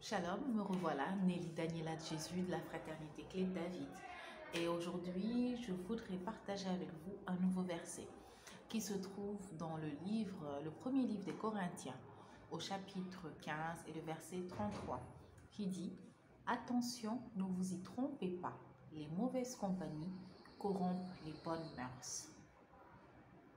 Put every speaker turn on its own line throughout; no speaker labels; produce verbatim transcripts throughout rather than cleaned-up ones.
Shalom, me revoilà, Nelly Daniela de Jésus de la Fraternité Clé de David. Et aujourd'hui, je voudrais partager avec vous un nouveau verset qui se trouve dans le livre, le premier livre des Corinthiens, au chapitre quinze et le verset trente-trois, qui dit « Attention, ne vous y trompez pas, les mauvaises compagnies corrompent les bonnes mœurs. Hmm. »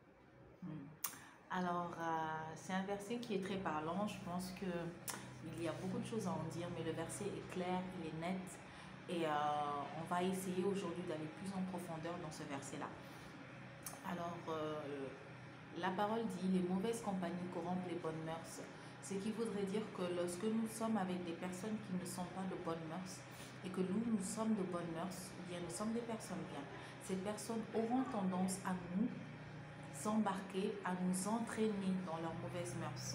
Alors, euh, c'est un verset qui est très parlant. Je pense qu'il y a beaucoup de choses à en dire, mais le verset est clair, il est net. Et euh, on va essayer aujourd'hui d'aller plus en profondeur dans ce verset-là. Alors, euh, la parole dit « Les mauvaises compagnies corrompent les bonnes mœurs ». Ce qui voudrait dire que lorsque nous sommes avec des personnes qui ne sont pas de bonnes mœurs et que nous, nous sommes de bonnes mœurs, ou bien nous sommes des personnes bien, ces personnes auront tendance à nous s'embarquer, à nous entraîner dans leurs mauvaises mœurs.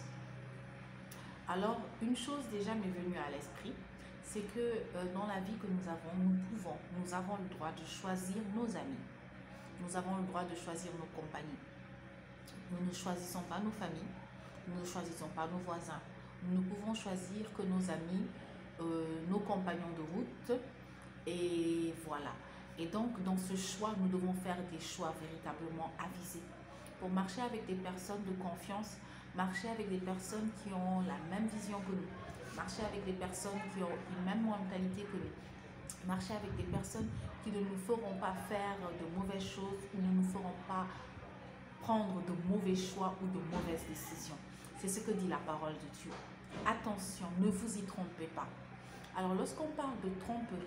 Alors, une chose déjà m'est venue à l'esprit, c'est que euh, dans la vie que nous avons, nous pouvons, nous avons le droit de choisir nos amis. Nous avons le droit de choisir nos compagnies. Nous ne choisissons pas nos familles, nous ne choisissons pas nos voisins. Nous ne pouvons choisir que nos amis, euh, nos compagnons de route, et voilà. Et donc, dans ce choix, nous devons faire des choix véritablement avisés. Pour marcher avec des personnes de confiance, marcher avec des personnes qui ont la même vision que nous, marcher avec des personnes qui ont une même mentalité que nous, marcher avec des personnes qui ne nous feront pas faire de mauvaises choses ou ne nous feront pas prendre de mauvais choix ou de mauvaises décisions. C'est ce que dit la parole de Dieu. Attention, ne vous y trompez pas. Alors, lorsqu'on parle de tromperie,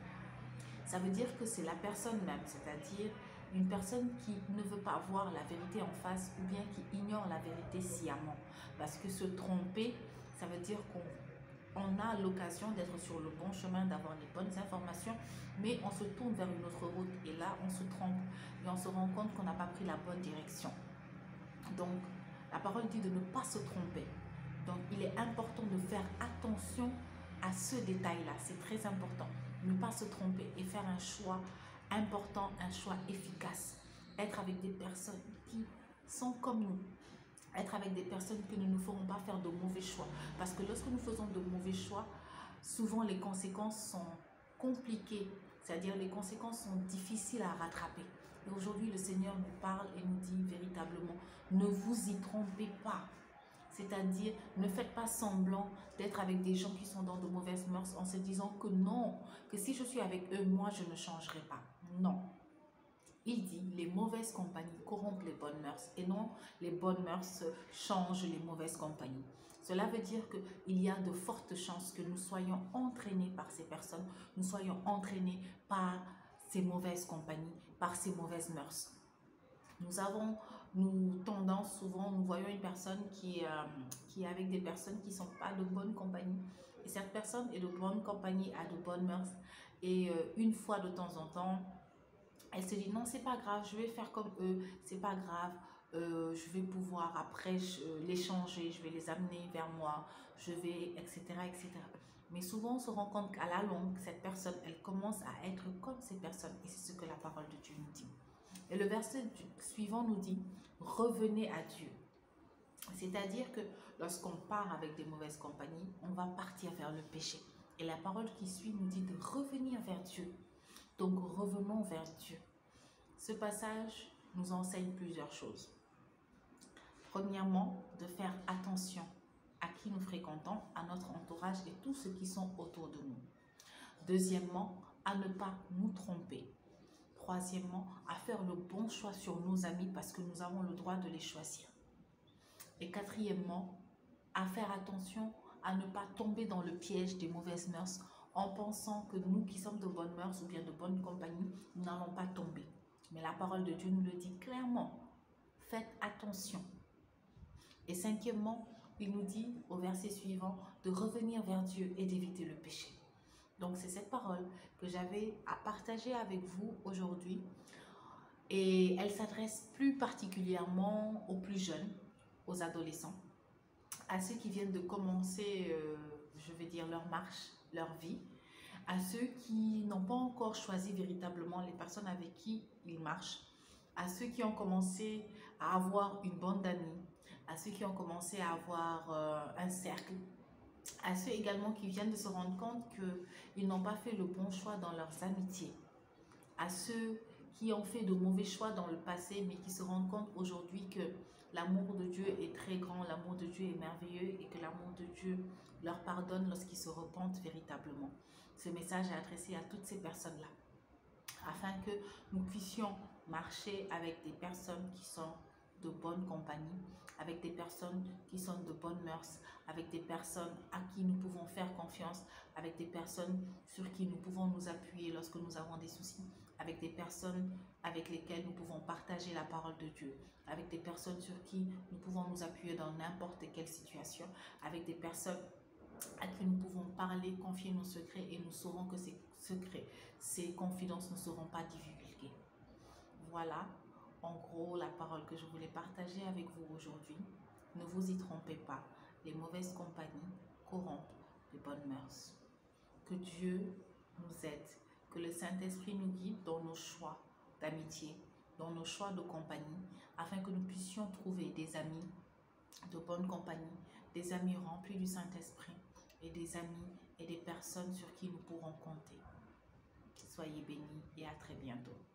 ça veut dire que c'est la personne même, c'est-à-dire une personne qui ne veut pas voir la vérité en face ou bien qui ignore la vérité sciemment. Parce que se tromper, ça veut dire qu'on a l'occasion d'être sur le bon chemin, d'avoir les bonnes informations, mais on se tourne vers une autre route et là, on se trompe et on se rend compte qu'on n'a pas pris la bonne direction. Donc, la parole dit de ne pas se tromper. Donc, il est important de faire attention à ce détail-là. C'est très important. Ne pas se tromper et faire un choix important, un choix efficace. Être avec des personnes qui sont comme nous. Être avec des personnes qui ne nous feront pas faire de mauvais choix. Parce que lorsque nous faisons de mauvais choix, souvent les conséquences sont compliquées. C'est-à-dire les conséquences sont difficiles à rattraper. Et aujourd'hui, le Seigneur nous parle et nous dit véritablement, ne vous y trompez pas. C'est-à-dire, ne faites pas semblant d'être avec des gens qui sont dans de mauvaises mœurs en se disant que non, que si je suis avec eux, moi, je ne changerai pas. Non. Il dit, les mauvaises compagnies corrompent les bonnes mœurs et non, les bonnes mœurs changent les mauvaises compagnies. Cela veut dire qu'il y a de fortes chances que nous soyons entraînés par ces personnes, nous soyons entraînés par ces mauvaises compagnies, par ces mauvaises mœurs. Nous avons nous, tendance, souvent, nous voyons une personne qui, euh, qui est avec des personnes qui ne sont pas de bonne compagnie. Et cette personne est de bonne compagnie, a de bonnes mœurs. Et euh, une fois de temps en temps, elle se dit non, c'est pas grave, je vais faire comme eux, c'est pas grave, euh, je vais pouvoir après euh, les changer, je vais les amener vers moi, je vais, et cetera, et cetera. Mais souvent, on se rend compte qu'à la longue, cette personne, elle commence à être comme ces personnes. Et c'est ce que la parole de Dieu nous dit. Et le verset suivant nous dit, revenez à Dieu. C'est-à-dire que lorsqu'on part avec des mauvaises compagnies, on va partir vers le péché. Et la parole qui suit nous dit de revenir vers Dieu. Donc revenons vers Dieu. Ce passage nous enseigne plusieurs choses. Premièrement, de faire attention à qui nous fréquentons, à notre entourage et tous ceux qui sont autour de nous. Deuxièmement, à ne pas nous tromper. Troisièmement, à faire le bon choix sur nos amis parce que nous avons le droit de les choisir. Et quatrièmement, à faire attention à ne pas tomber dans le piège des mauvaises mœurs en pensant que nous qui sommes de bonnes mœurs ou bien de bonne compagnie, nous n'allons pas tomber. Mais la parole de Dieu nous le dit clairement. Faites attention. Et cinquièmement, il nous dit au verset suivant de revenir vers Dieu et d'éviter le péché. Donc, c'est cette parole que j'avais à partager avec vous aujourd'hui. Et elle s'adresse plus particulièrement aux plus jeunes, aux adolescents, à ceux qui viennent de commencer, euh, je vais dire, leur marche, leur vie, à ceux qui n'ont pas encore choisi véritablement les personnes avec qui ils marchent, à ceux qui ont commencé à avoir une bande d'amis, à ceux qui ont commencé à avoir euh, un cercle, À ceux également qui viennent de se rendre compte qu'ils n'ont pas fait le bon choix dans leurs amitiés. À ceux qui ont fait de mauvais choix dans le passé, mais qui se rendent compte aujourd'hui que l'amour de Dieu est très grand, l'amour de Dieu est merveilleux et que l'amour de Dieu leur pardonne lorsqu'ils se repentent véritablement. Ce message est adressé à toutes ces personnes-là, afin que nous puissions marcher avec des personnes qui sont de bonne compagnie, avec des personnes qui sont de bonnes mœurs, avec des personnes à qui nous pouvons faire confiance, avec des personnes sur qui nous pouvons nous appuyer lorsque nous avons des soucis, avec des personnes avec lesquelles nous pouvons partager la parole de Dieu, avec des personnes sur qui nous pouvons nous appuyer dans n'importe quelle situation, avec des personnes à qui nous pouvons parler, confier nos secrets et nous saurons que ces secrets, ces confidences ne seront pas divulguées. Voilà, en gros, la parole que je voulais partager avec vous aujourd'hui. Ne vous y trompez pas, les mauvaises compagnies corrompent les bonnes mœurs. Que Dieu nous aide, que le Saint-Esprit nous guide dans nos choix d'amitié, dans nos choix de compagnie, afin que nous puissions trouver des amis de bonne compagnie, des amis remplis du Saint-Esprit et des amis et des personnes sur qui nous pourrons compter. Soyez bénis et à très bientôt.